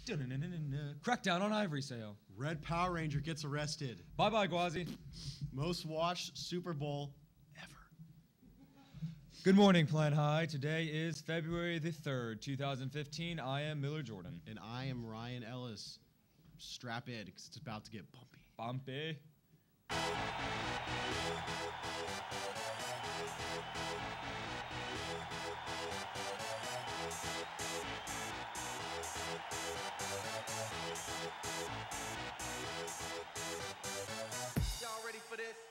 Crackdown on ivory sale. Red Power Ranger gets arrested. Bye-bye, Gwazi. Most watched Super Bowl ever. Good morning, Plan High. Today is February the 3rd, 2015. I am Miller Jordan. And I am Ryan Ellis. Strap in, because it's about to get bumpy. Bumpy. Y'all ready for this?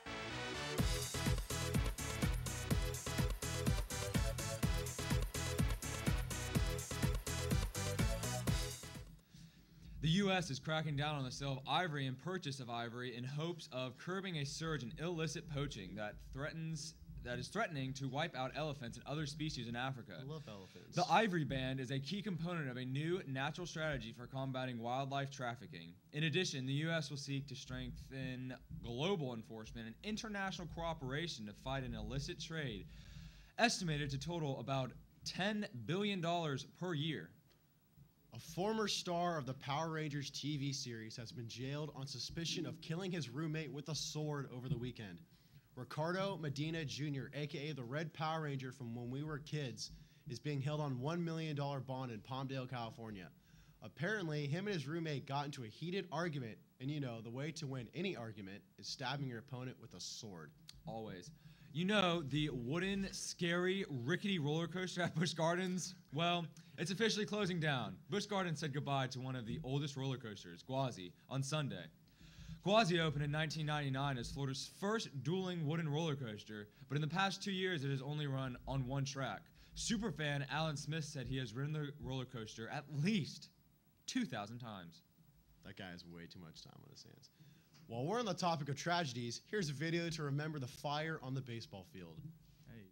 The U.S. is cracking down on the sale of ivory and purchase of ivory in hopes of curbing a surge in illicit poaching that is threatening to wipe out elephants and other species in Africa. I love elephants. The ivory ban is a key component of a new natural strategy for combating wildlife trafficking. In addition, the U.S. will seek to strengthen global enforcement and international cooperation to fight an illicit trade, estimated to total about $10 billion per year. A former star of the Power Rangers TV series has been jailed on suspicion of killing his roommate with a sword over the weekend. Ricardo Medina Jr., a.k.a. the Red Power Ranger from when we were kids, is being held on $1 million bond in Palmdale, California. Apparently, him and his roommate got into a heated argument, and you know, the way to win any argument is stabbing your opponent with a sword. Always. You know, the wooden, scary, rickety roller coaster at Busch Gardens? Well, it's officially closing down. Busch Gardens said goodbye to one of the oldest roller coasters, Gwazi, on Sunday. Gwazi opened in 1999 as Florida's first dueling wooden roller coaster, but in the past 2 years it has only run on one track. Superfan Alan Smith said he has ridden the roller coaster at least 2,000 times. That guy has way too much time on his hands. While we're on the topic of tragedies, here's a video to remember the fire on the baseball field. Hey.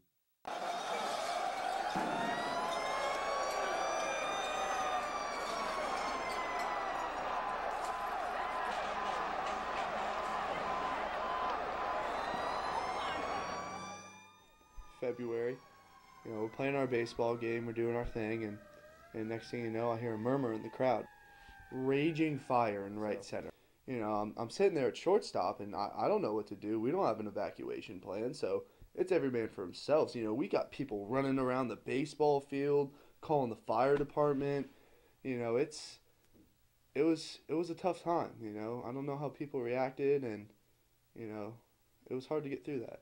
February, you know, we're playing our baseball game, we're doing our thing, and next thing you know, I hear a murmur in the crowd. Raging fire in right center. You know, I'm sitting there at shortstop, and I don't know what to do. We don't have an evacuation plan, so it's every man for himself. You know, we got people running around the baseball field, calling the fire department. You know, it was a tough time, you know. I don't know how people reacted, and, you know, it was hard to get through that.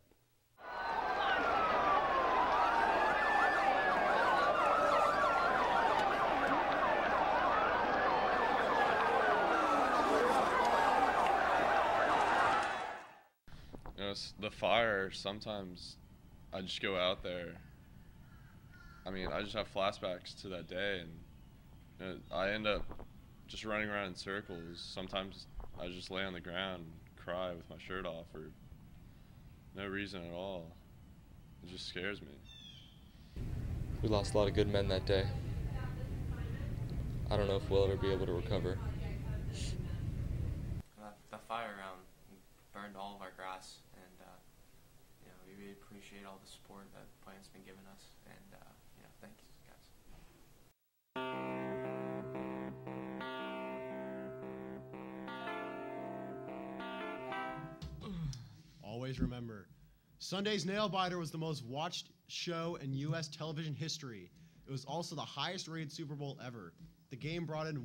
You know, the fire, sometimes I just go out there. I mean, I just have flashbacks to that day, and you know, I end up just running around in circles. Sometimes I just lay on the ground and cry with my shirt off for no reason at all. It just scares me. We lost a lot of good men that day. I don't know if we'll ever be able to recover. The fire burned all of our grass, and you know, we really appreciate all the support that the plant's been giving us, and you know, thanks, guys. Always remember, Sunday's Nail Biter was the most watched show in U.S. television history. It was also the highest rated Super Bowl ever. The game brought in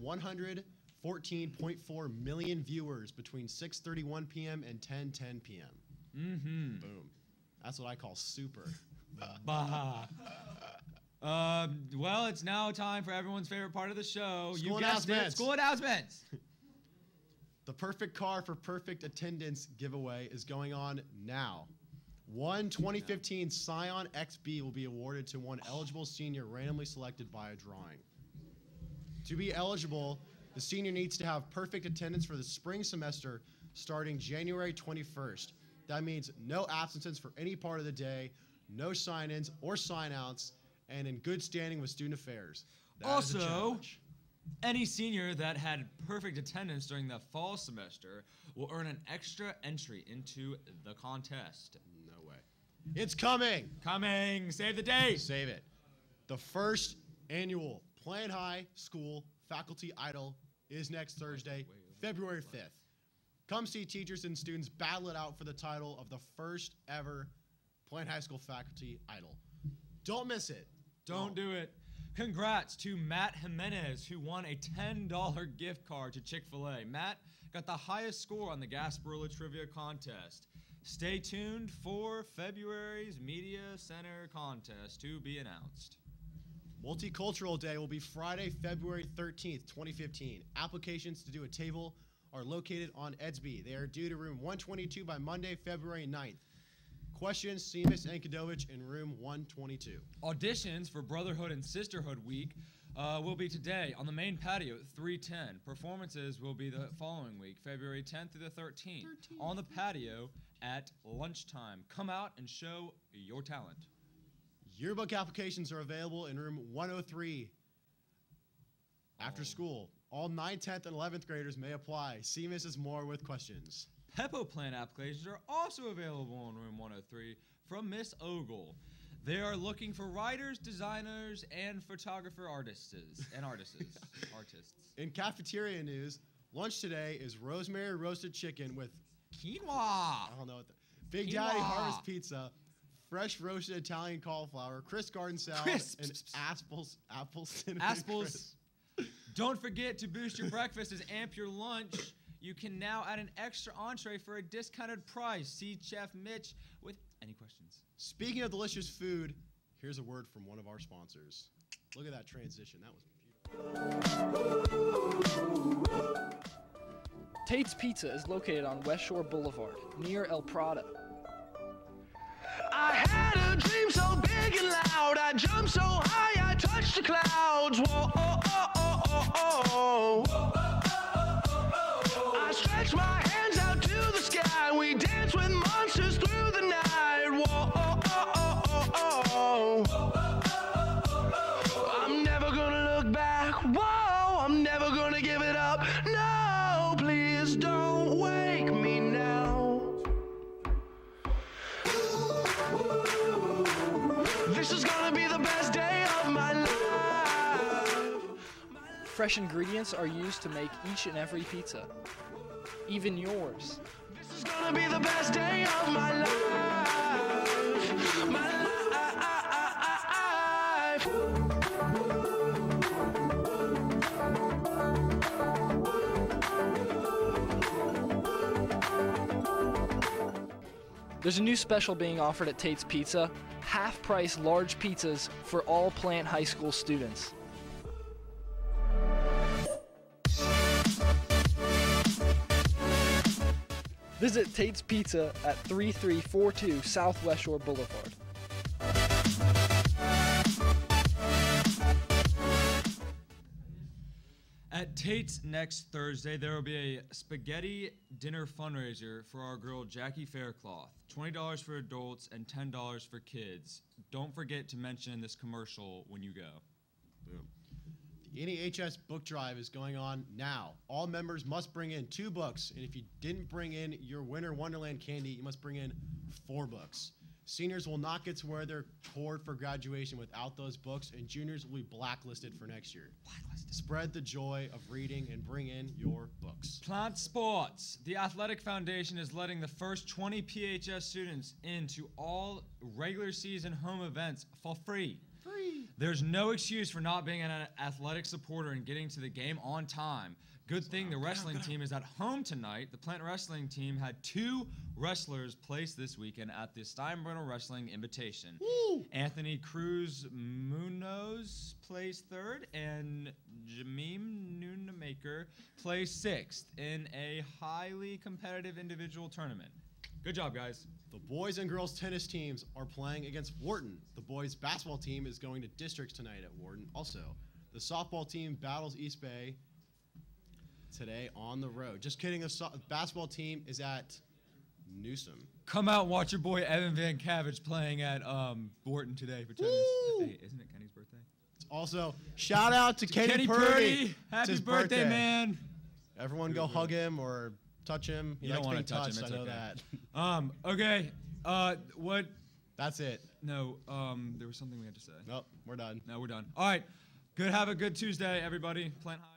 114.4 million viewers between 6:31 p.m. and 10:10 p.m. Mm-hmm. Boom. That's what I call super. Bah. Well, it's now time for everyone's favorite part of the show. School You guessed it. announcements. School announcements. The Perfect Car for Perfect Attendance giveaway is going on now. One 2015 Scion XB will be awarded to one eligible senior randomly selected by a drawing. To be eligible, the senior needs to have perfect attendance for the spring semester starting January 21st. That means no absences for any part of the day, no sign-ins or sign-outs, and in good standing with student affairs. That is a Also, challenge. any senior that had perfect attendance during the fall semester will earn an extra entry into the contest. No way. It's coming! Coming! Save the date! Save it. The first annual Plan High School Faculty Idol is next Thursday, February 5th. Come see teachers and students battle it out for the title of the first ever Plant High School Faculty Idol. Don't miss it. Don't do it. Congrats to Matt Jimenez, who won a $10 gift card to Chick-fil-A. Matt got the highest score on the Gasparilla Trivia Contest. Stay tuned for February's Media Center contest to be announced. Multicultural Day will be Friday, February 13th, 2015. Applications to do a table are located on Edsby. They are due to room 122 by Monday, February 9th. Questions, Seamus and Kadovich in room 122. Auditions for Brotherhood and Sisterhood Week will be today on the main patio at 3:10. Performances will be the following week, February 10th through the 13th, on the patio at lunchtime. Come out and show your talent. Yearbook applications are available in room 103 after school. All 9th, 10th, and 11th graders may apply. See Mrs. Moore with questions. Peppo Plant applications are also available in room 103 from Miss Ogle. They are looking for writers, designers, and photographer artists. In cafeteria news, lunch today is rosemary roasted chicken with Quinoa. I don't know what Big Quinoa. Daddy Harvest Pizza, fresh roasted Italian cauliflower, crisp garden salad, Crisp. and apple cinnamon Aspels. crisp. Don't forget to boost your breakfast as amp your lunch. You can now add an extra entree for a discounted price. See Chef Mitch with any questions. Speaking of delicious food, here's a word from one of our sponsors. Look at that transition. That was beautiful. Tate's Pizza is located on West Shore Boulevard, near El Prado. I had a dream so big and loud, I jumped so high, I touched the clouds. Whoa, oh, oh, oh, oh, oh. I stretched my hands out to the sky, we danced with monsters through the night. Whoa, oh, oh, oh, oh, oh. I'm never gonna look back, whoa, I'm never gonna give it up. No, please don't wake me now. This is gonna be the best day of my life. Fresh ingredients are used to make each and every pizza, even yours. This is gonna be the best day of my life. My life. There's a new special being offered at Tate's Pizza, half-price large pizzas for all Plant High School students. Visit Tate's Pizza at 3342 Southwest Shore Boulevard. At Tate's next Thursday, there will be a spaghetti dinner fundraiser for our girl Jackie Faircloth. $20 for adults and $10 for kids. Don't forget to mention this commercial when you go. Boom. The NEHS book drive is going on now. All members must bring in 2 books, and if you didn't bring in your Winter Wonderland candy, you must bring in 4 books. Seniors will not get to wear their cord for graduation without those books, and juniors will be blacklisted for next year. Spread the joy of reading and bring in your books. Plant Sports. The Athletic Foundation is letting the first 20 PHS students into all regular season home events for free. There's no excuse for not being an athletic supporter and getting to the game on time. Good thing the wrestling team is at home tonight. The Plant Wrestling team had 2 wrestlers placed this weekend at the Steinbrenner Wrestling Invitation. Woo! Anthony Cruz Munoz placed 3rd, and Jamim Nunamaker placed 6th in a highly competitive individual tournament. Good job, guys. The boys and girls tennis teams are playing against Wharton. The boys basketball team is going to districts tonight at Wharton. Also, the softball team battles East Bay today on the road. Just kidding, the basketball team is at Newsom. Come out and watch your boy Evan Van Cavage playing at Wharton today for tennis. Woo! Hey, isn't it Kenny's birthday? Also, shout out to Kenny Purdy. Purdy. It's Happy his birthday, man. Everyone go hug him or touch him. He You don't likes want being to touch touched, him. It's I know okay. that. Okay. What? That's it. No. There was something we had to say. Nope, we're done. No, we're done. All right. Good. Have a good Tuesday, everybody. Plant High.